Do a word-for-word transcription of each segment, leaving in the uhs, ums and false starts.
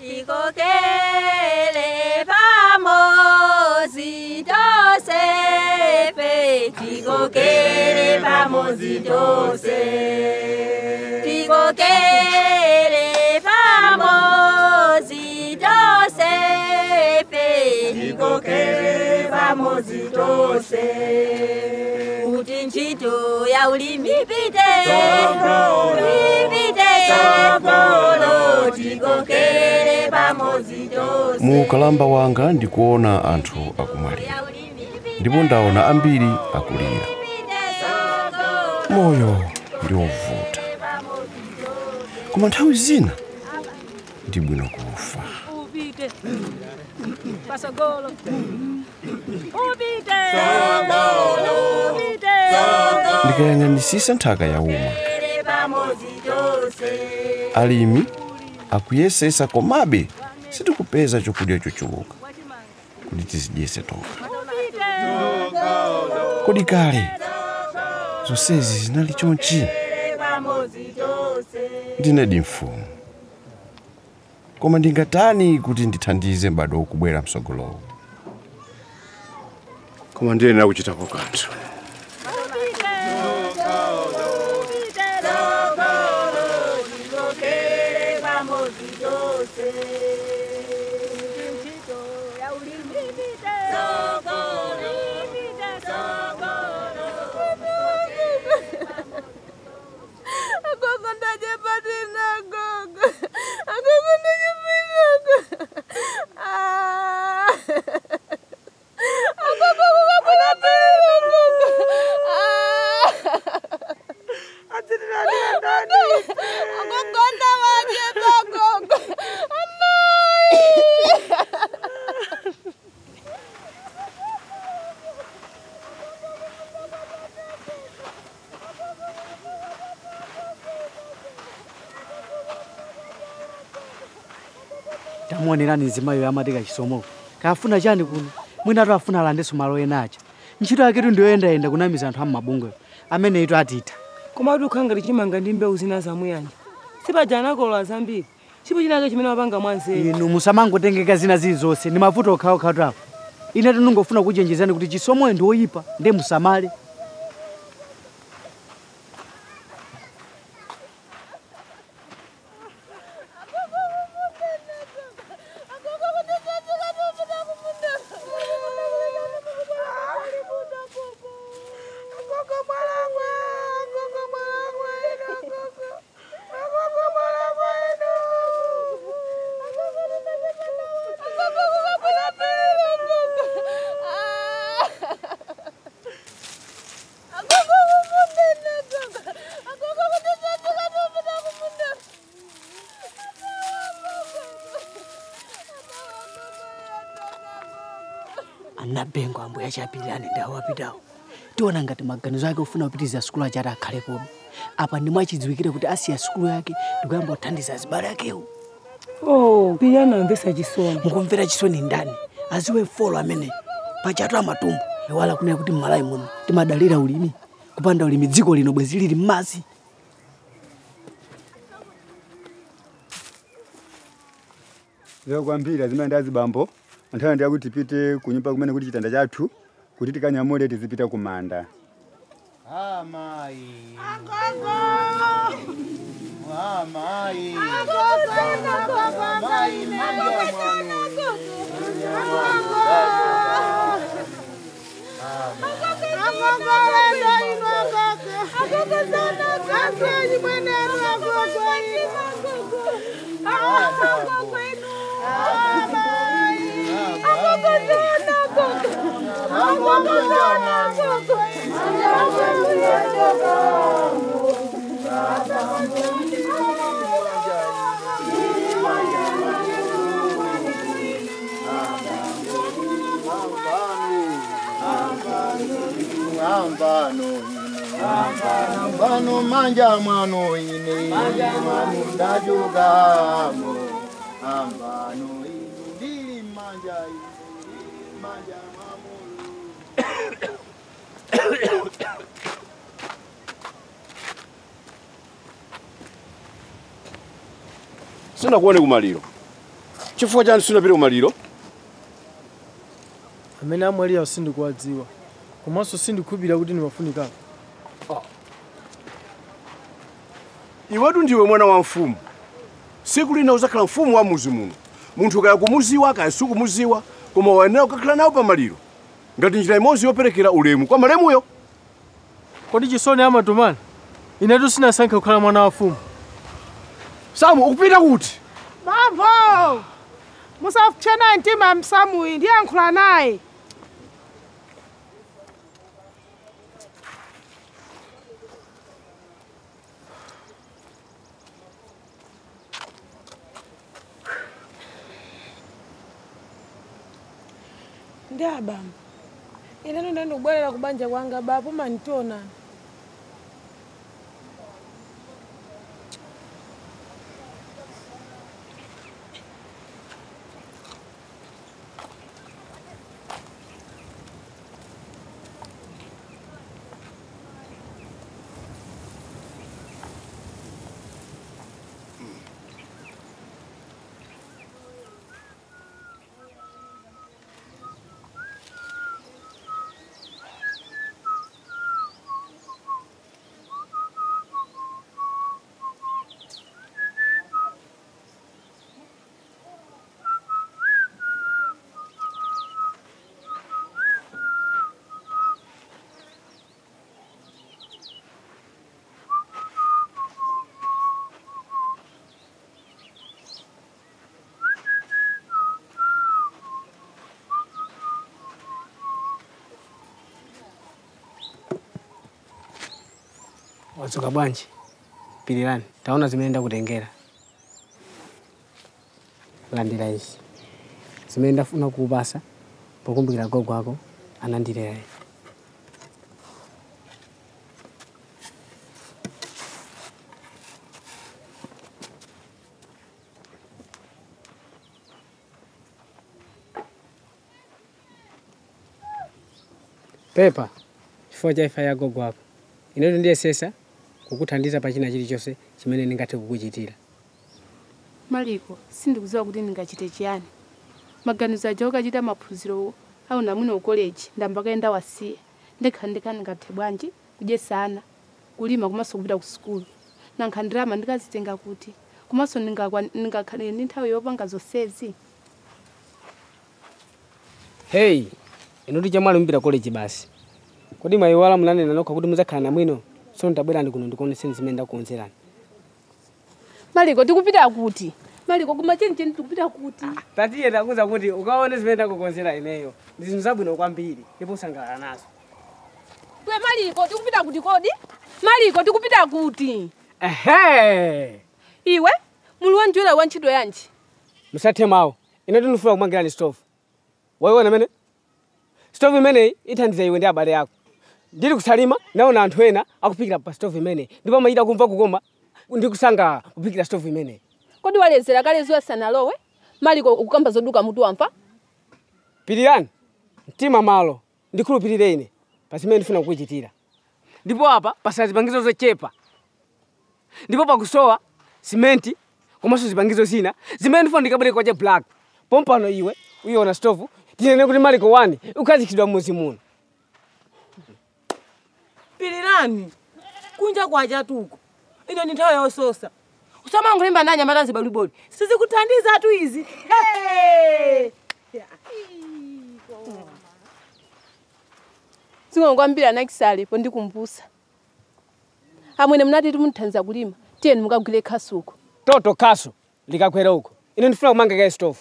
Tikokele pamozi tosefe, tikokele pamozi tose, tikokele pamozi tosefe, tikokele pamozi tose. Kuti ntchito ya ulimi ipite, ipite sogolo, tikokele pamozi tose. Mukalamba wanga ndikuona anthu akumwalira, ndipo ndaona ambiri akulira. Moyo ndi wovuta, koma nthawi zina ndi bwino kufa. Upite pasogolo, upite ndikayang'anisisa nthaka yauma, alimi akuyesesa komabe sitikupeza chokudya chochuluka kuti tizidyese tokha. Kodi kale zonsezi zinali chonchi? Ndinedi mfumu, koma ndingatani kuti ndithandize m'bado ukubwera msogolowo? Koma ndiyenera kuchitapo kanthu. Tamuonerani nzimayo amatika chisomo. Kafuna chani kuno? Mwina atu afuna alandeso malo enacha. Ntchito yaketu ndiyoyenda-yenda kunamiza anthu am'mabungwe amene itu atita. Koma ati ukhanga lichimanga ndi mbewu zina zamuyanja. Sipaja nakolola zambiri. Chipo chinake chimene wapanga mwanzeru. Inu musamangotengeka zina zilizonse ndi mavuto okhaokha tawo. Ine tinungofuna kuchenjezani kuti chisomo ndi woyipa ndi musamale. Anabengo ambuya chapilani ndawo apitawo. Tiona ngati maganizo yake ufuna kupitiza skulu achati akhalepo. Apa ndimwachidziwikire kuti asiya skulu yake ndikuyamba kuthandiza azibale akewo. Oh, piyana amvesa chisoni. Mukumvera chisoni ndani? Aziwe folo amene pachatu amatumbo. Iwala kunena kuti mmalayi muno timadalira ulimi. Kupanda ulimi dziko lino bwezi lili m'madzi. Leo kwambira zimene azibambo anthawi ndi akuti tipite kunyumba kumene kuti chitanda chathu kuti tikanyamule tizipita kumanda. Ah mai. Agogo. Ah mai. Agogo. Mai manja mwanu. Agogo lenda ino agogo. Agogo sana kasi mwene agogo ino agogo. Agogo ino. Ambano manja mwano ine manja mwano ndajugamo ambano ine manja ine manja mwano. Sina kuone kumaliro. Chifukwa chani sunapita kumaliro? Amene amwalira sindikuwadziwa. Komanso sindikhulupirira kuti ndimafunika. Iwetu ndiwe mwana wa mfumu. Siku lina uzakhala mfumu wa muzi muno. Munthu kaya kumuziwa kaya sukumuziwa, koma wayenera kukhala nawo pamaliro. Ngati njira imodzi yoperekera ulemu kwa malemuyo. Kodi chisoni amatumana? Inetu sinasankha kukhala mwana wa mfumu. Samu, ukupita kuti? Bambo! Musafuchena ntima msamu ndi yankhula naye. Ndia bambo. Ine ndenda kubwerera kubanja kwanga bapo manitona. Watsoka bwanji. Pilirani, taona zimeenda kutengera. Landira izi. Zimeenda funa kuupasa, pokumbukira gogo wako, anandilera. Pepa, chifukwa cha ifa ya gogo wako. Inetu ndiye sesa kukuthandiza pachina chilichonse chimene ndingathe kukuchitira. Maliko, sindikudziwa kuti ndingachite chiyani. Maganizo aja okachita maphunziro au namwino college ndambakaenda wasiya. Ndekha ndekha ndingathe bwanji kudyesana, kulima komanso kupita ku school. Nankhandirama ndikazitenga kuti komanso ndingakhale ndi nthawi yopanga zonsezi. Hey, inuti chamwali mpita college basi. Kodi maiwala mlanena nokha kuti muzakhala namwino, so ntabwera ndikuno ndikuoneseni zimene ndakuonzerani. Maliko tikupita kuti? Maliko kuma chenje tikupita kuti? Tatiye takuza kuti ukaone zimene ndakukonzera ineyo. Ndi zabwino kwambiri, ndipo usangalala nazo. Kwe Maliko tikupita kuti kodi? Maliko tikupita kuti? Ehe! Iwe, mulu wanjula wanchidwe yanji? Musathe mawo. Inetu ndifuna kumangirani stove. Waiona mene? Stove imene ithandiza iwe ndi abale yako. Ndili kusalima naona anthu ena akupikira pa stove imene. Ndipo mayita kumva kukoma ndikusanga kupikira stove imene. Kodi walezera kale ziwa sanalowe? Maliko ukamba zoduka mutu wamfa? Pilirani. Mtima malo. Ndikhulupirire ine. Pasimene ndifuna kukuchitira. Ndipo apa pasali zipangizo zochepa. Ndipo pakusowa simenti komanso zipangizo zina zimene ndifuna ndikabwere kwaje black. Pompano iwe uyiona stove tinene kuti Maliko wani ukazikidwa muzi muno. Pilirani. Kunja kwaja tuko. Ino ni nthawi yososa. Usamango limba ndanya matazi baliboli. Sizi kuthandiza tu izi. Hey! Singo ngwambira nakisali po ndikumbusa. Amwene mnati timuthandiza kulima. Tiyeni mukagwire khasuko. Toto khaso likakwera huko. Ine ndifuna kumanga ka stove.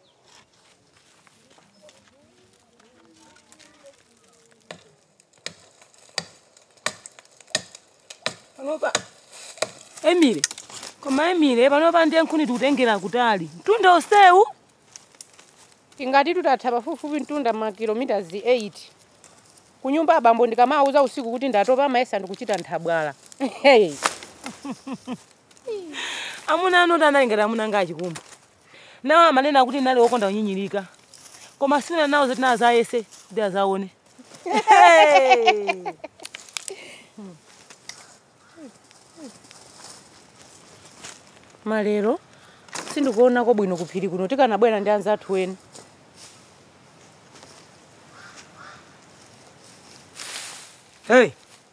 Panopa. Emile. Koma Emile panopa ndiye nkhuni tikutengera kutali. Mtunda oseu. Tingati tutatha pafupifupi mtunda ma kilometers eight. Kunyumba abambo ndikamauza usiku kuti ndatopa maesa ndikuchita nthabwala. Hey. Amuna ano tanayengera amuna ngachi kumba. Nawa manena kuti nali okonda unyinyirika. Koma sina nawo zetina za yese ndi azaone. Hey. Malero sindikuonako bwino kuphiri kuno tikanabwera ndi anzathu eni. Hey.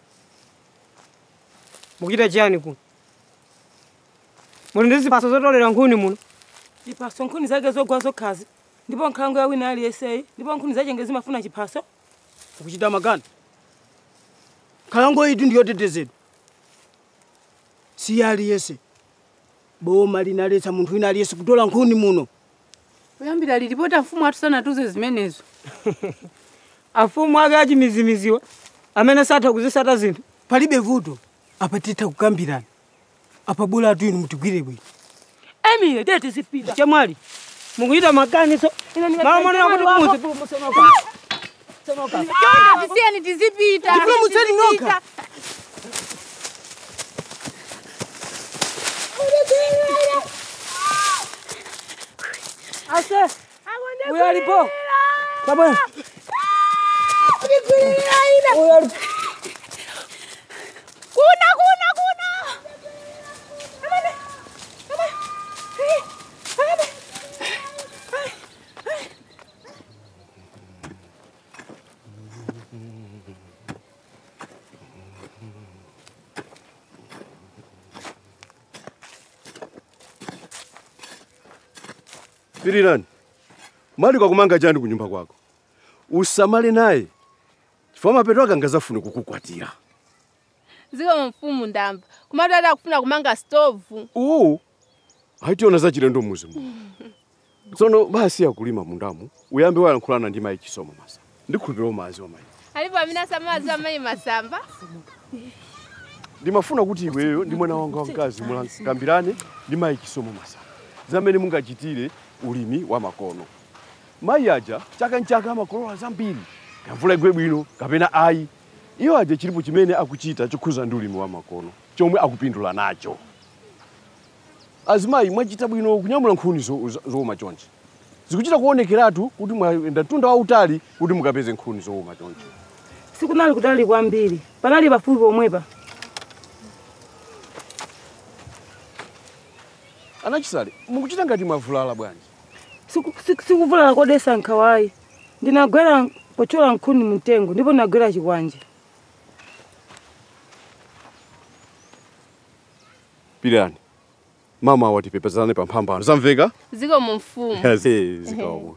Mukita chani kuno? Muli ndi ziphaso zotolera nkhuni muno? Chiphaso nkhuni zake zogwa zokhazi. Ndipo nkhalango ya wina aliyense, ndipo nkhuni zake ngezimafuna chiphaso. Ukuchita magana. Nkhalango iyi ndiyo tetezedwa. Si aliyense. Boma linaletsa munthu wina aliyense kutola nkhuni muno. Kuyambira lilipota mfumu atusana tuze zimenezo. Afumu ake achimizimiziwa amene satha kuzisata zinthu. Palibe vuto apatitha kukambirana. Apa bola atu inu mutigwire bwino. Emile tete zipita. Chamwali. Mukuyita maganizo. Mama mwana kuti muzi musonoka. Sonoka. Chonde tisiyeni tizipita. Ndifuna mutseni noka. Ase. Uyalipo. Baba. Uyalipo. Kuna kuna kuna. Amane. Amane. Amane. Pirirani. Mali kwa kumanga chani kunyumba kwako. Usamale naye. Chifukwa mapeto ake angazafune kukukwatira. Ziko mfumu ndamba. Kumatu ada kufuna kumanga stovu. Oo. Haitiona za chilendo muzimu. Tsono basi ya kulima mundamu, uyambe wayankhulana ndi mayi chisomo masa. Ndikhulupirira mazi wamayi. Alipo amina samazi amayi masamba. Ndimafuna kuti iweyo ndi mwana wanga wamkazi mulakambirane ndi mayi chisomo masa. Zamene mungachitire ulimi wa makono. Mayi aja chaka nchaka makolola zambiri. Kamvula igwe bwino kapena ayi. Iyo aja chilipo chimene akuchita chokhuza ndi ulimi wa makono. Chomwe akupindula nacho. Azimayi mwachita bwino kunyamula nkhuni zo zoma chonchi. Zikuchita kuonekeratu kuti mwenda tunda wautali kuti mukapeze nkhuni zoma chonchi. Sikunali kutali kwambiri. Panali pafupi pomwepa. Anachisale, mukuchita ngati mwavulala bwanji. Siku sikuvulala kodesa nkhawayi. Ndinagwera pochola nkhuni mtengo ndipo nagwera chikwanje. Pirani. Mama watipepezane pamphambano. Zamveka? Ziko mfumu. Yazi ziko.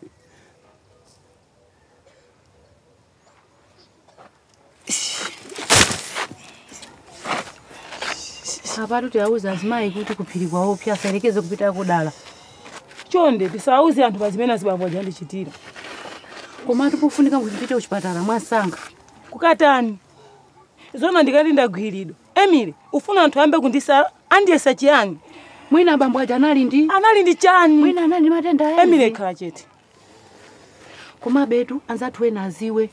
Apatu tiauza azimayi kuti kuphiri kwawo pya selekeze kupita kudala. Chonde tisauze anthu pazimene azibambo jandichitira. Komatu pofunika kupita kuchipatala mwasanga. Kukatani. Zona ndikati ndagwiridwa. Emile, ufuna anthu ambe kundisala andiyesa chiyani? Mwina bambo aja anali ndi Anali ndi chani? Mwina anali matenda ezi. Emile khala chete. Koma betu anzathu ena aziwe.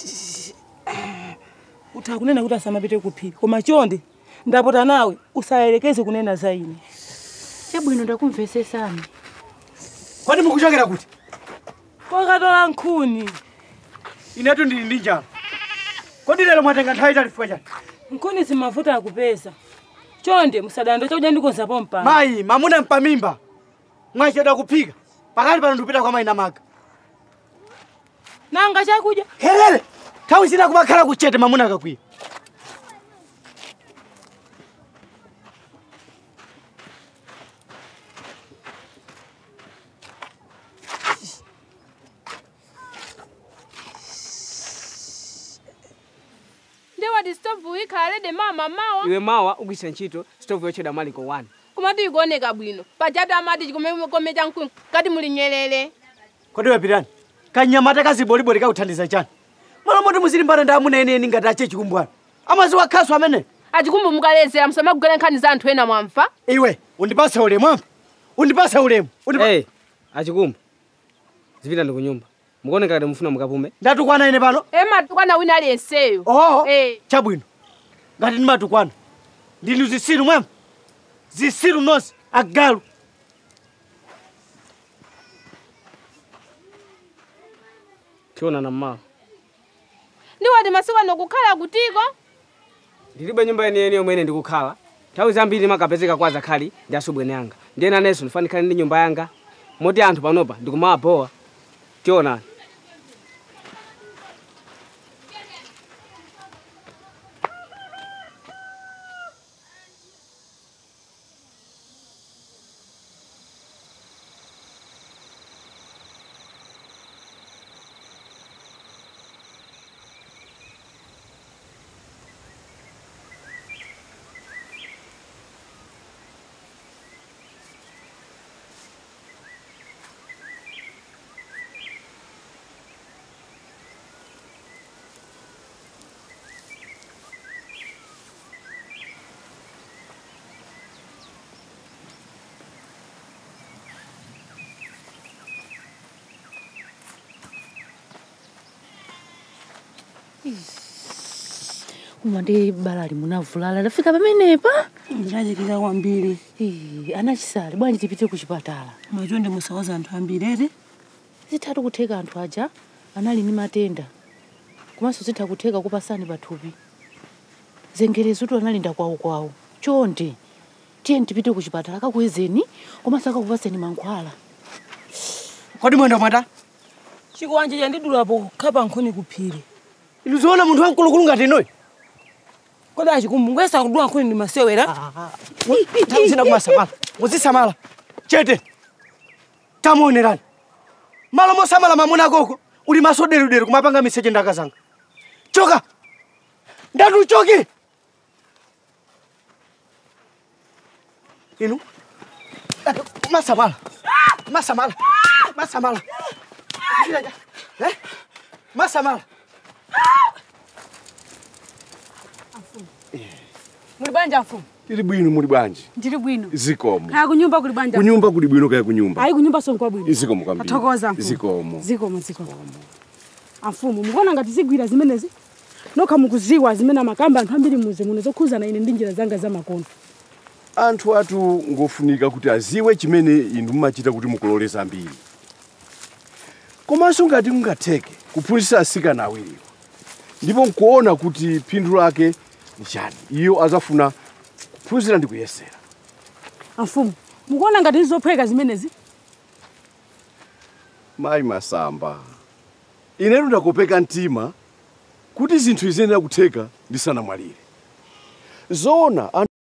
Utakunena kuti asamapite kuphiri. Koma chonde ndapota nawe usayerekeze kunena za ine. Chabwino ndakumvesesani. Kwani mukuchokera kuti? Kokatola nkhuni. Inetu ndili ndi njala. Kodi lero mwatenga nthawi italifuka chani? Nkhuni zimavuta akupeza. Chonde musadando chakudya ndikonza pompa. Mayi, mamuna mpamimba. Mwacheda kuphika. Pakali pano ndipita kwa mayi namaga. Nanga chakudya. Kelele. Nthawi zina kumakhala kuchete mamuna akakwiya. Ndewa di stovu ikale de mama mawa. Iwe mawa ukisa ntchito stovu yocheda maliko one. Kumatu ikuoneka bwino. Pachata amati chikumekomecha nkhuni kati muli nyelele. Kodi wapirani. Kanyamata kaziboliboli kauthandiza chani. Mwana moti muzilimbana ndi amuna ene eni ngati ache chikumbwana. Amazi wakhaso amene. Achikumbu mukalezera musamagwera nkhani za anthu ena mwamva. Iwe, undipasa ulemu ampa. Undipasa ulemu. Undipasa. Hey, achikumbu. Zipita ndi kunyumba. Mukuoneka ngati mufuna mukapume. Ndatukwana ine pano. Ema tukwana wina aliyenseyo. Oh. Eh. Chabwino. Ngati ndimatukwana. Ndinu zisiru mwampa. Zisiru nonse agalu. Kiona na mama. Ndiwati masiku ano kukhala kutiko. Ndilibe nyumba ene ene yomwe ine ndikukhala. Nthawi zambiri makapezeka kwa zakhali ndi asubwene anga. ndiye nanenso ndifanikane ndi nyumba yanga moti anthu panopa ndikumawabowa tionani. Umande balali munavulala lafika pamenepa ndinachekeka kwambiri. eh anachisali bwanji tipite ku chipatala Majonde musawaza anthu ambiri ere zitatu kutheka anthu aja anali ni matenda komanso zitha kutheka kupasani pathupi zengerezo tu analinda kwawo kwawo chonde tiye tipite ku chipatala kakuwezeni komanso akakupaseni mankhwala. Kodi mwenda mwata chikuwanje chandidulapo khapa nkhoni kuphiri iluzoona munthu wamkulukulu ngati inoyi. kodi achikumbungwesa kudula nkhoni ndi masewera. Nthawi zina kumasamala muzisamala chete tamuonerani malo mosamala mamuna koko uli maso deruderu kumapanga miseche ndakazanga choka ndatu uchoke inu masamala masamala masamala eh masamala Muli banja mfumu? Tili bwino muli bwanji? Ndili bwino. Zikomo. Kaya kunyumba kuli banja. Kunyumba kuli bwino kaya kunyumba. Hayi kunyumba sonko bwino. Zikomo kwambiri. Athokoza mfumu. Zikomo. Zikomo zikomo. Amfumu mukuona ngati zigwira zimenezi? Nokha mukuziwa zimene makamba anthu ambiri muze muno zokhuzana ine ndi njira zanga za makono. Anthu atu ngofunika kuti aziwe chimene inu mumachita kuti mukuloleza ambiri. Komanso ngati mungatheke kuphunzitsa asikana awiriwo. Ndipo nkuona kuti phindu lake ni chani. Iyo azafuna kuphunzira ndi kuyesera. Amfumu mukuona ngati zophweka zimenezi? Mayi Masamba. Inetu ndakopeka mtima kuti zinthu izenera kutheka ndisanamwalire. Zona